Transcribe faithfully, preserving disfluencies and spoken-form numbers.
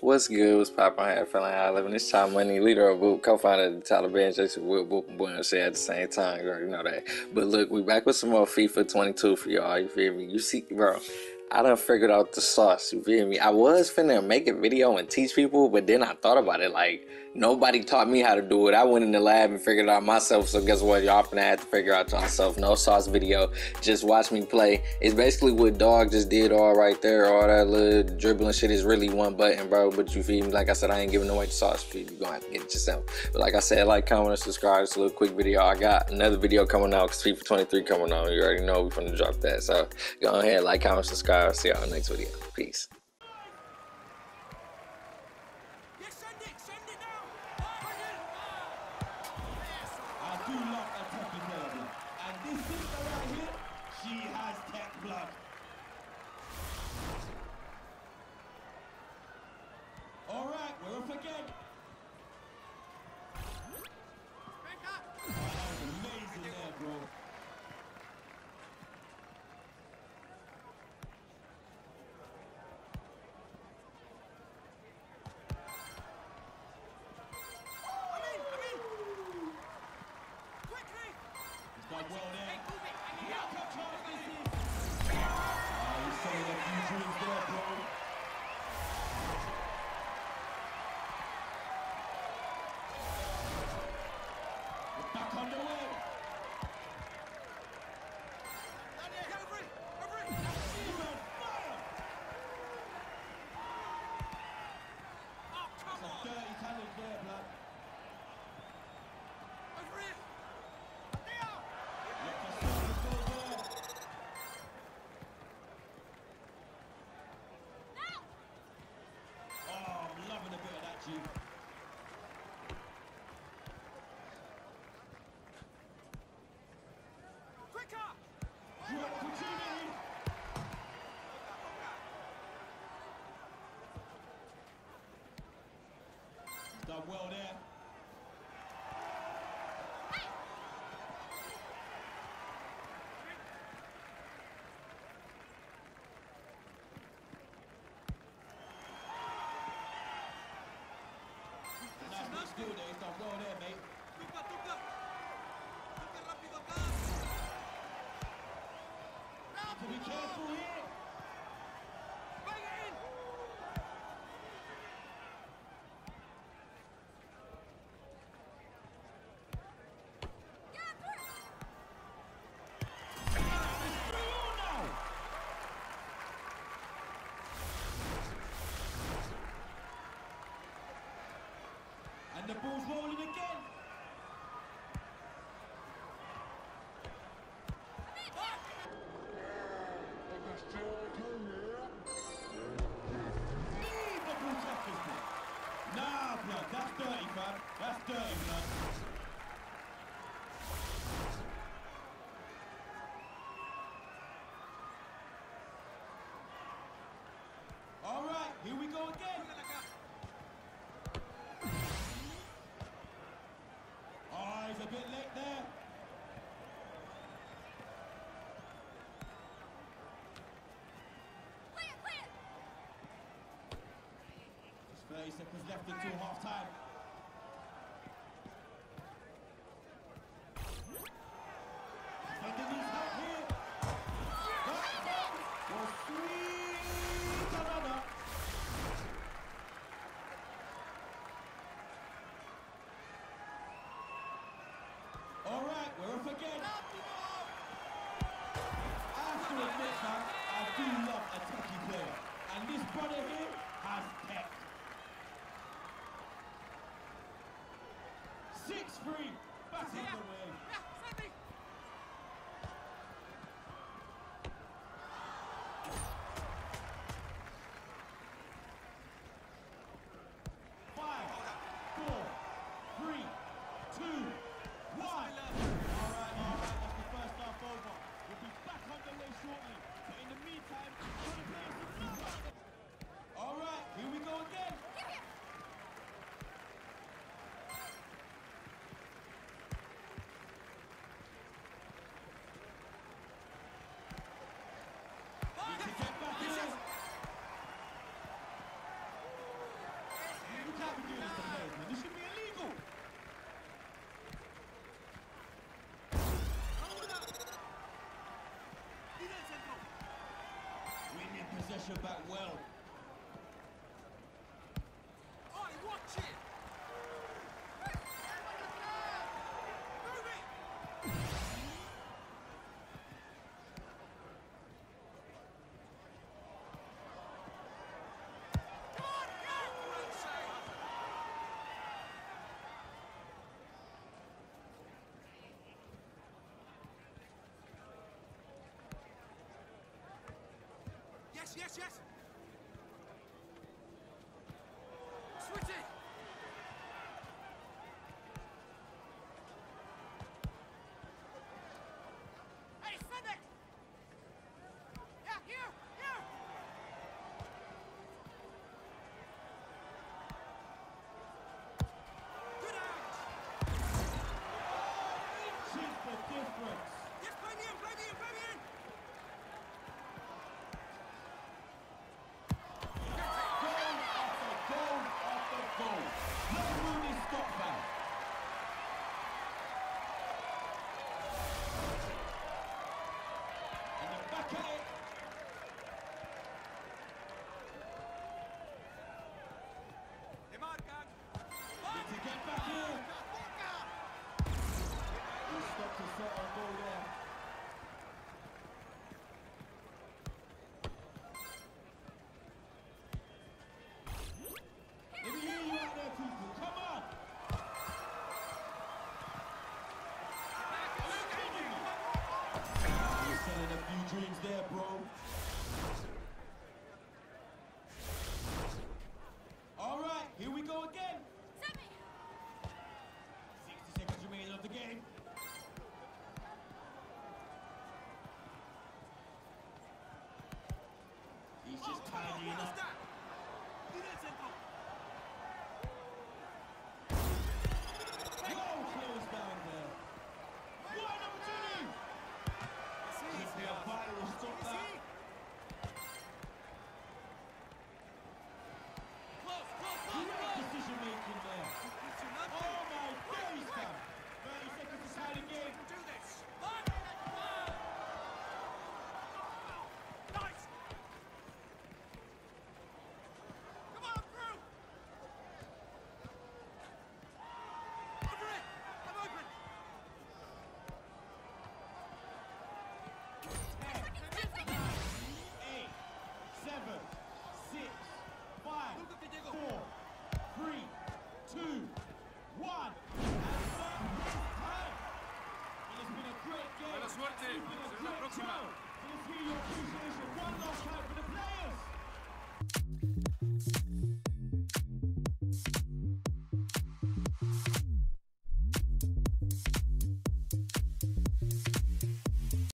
What's good? What's poppin'? Here, feeling how I live in this time money, leader of Boop, co-founder of the Taliban, Jason Will Boop and Boy shit at the same time. You already know that. But look, we back with some more FIFA twenty-two for y'all. You feel me? You see, bro, I done figured out the sauce. You feel me? I was finna make a video and teach people, but then I thought about it. Like, nobody taught me how to do it. I went in the lab and figured it out myself. So guess what? Y'all finna have to figure out yourself. No sauce video. Just watch me play. It's basically what Dog just did all right there. All that little dribbling shit is really one button, bro. But you feel me? Like I said, I ain't giving away the sauce for you. You're gonna have to get it yourself. But like I said, like, comment, and subscribe. It's a little quick video. I got another video coming out because FIFA twenty-three coming on. You already know we finna drop that. So go ahead, like, comment, subscribe. See y'all in the next video. Peace. Done well there. Nice skill there. He's done well there, mate. Be careful here. And the ball's rolling again. Nah, blood, that's dirty, fam. That's dirty, blood. All right, here we go again. Oh, he's a bit late there. Just thirty seconds left until half time. Defending his help here. That was sweet. Another. All right, we're off again. I have to admit, man, I do love a techie player. And this brother here has tech. six three, back in the way. Five, four, three, two, one. All right, all right, that's the first half over. We'll be back underway shortly. But in the meantime, we're going to play some number. All right, here we go again. Yes, yes. Switch it. Hey, send it. Yeah, here, here. Good out. Inches the difference. Yes, play me in, play me in, play me in. Goal after goal after goal. Look who this stop by. And they're back at it. They marcan. Need to get back in. He stopped a certain goal there. Let me hear you out there, people. Come on. You're selling a few dreams there, bro. All right, here we go again. sixty seconds remaining of the game. He's just tidying up. Well closed down there. What an opportunity! Should be a vital stop that. Close, close, close, Great close. decision making there. Oh my days, fam. thirty seconds to tie the game. Do this. One. Nice. Come on, through. Over it. I'm open. Eight, seven, six, five, Luka, que llegó. four, three, two,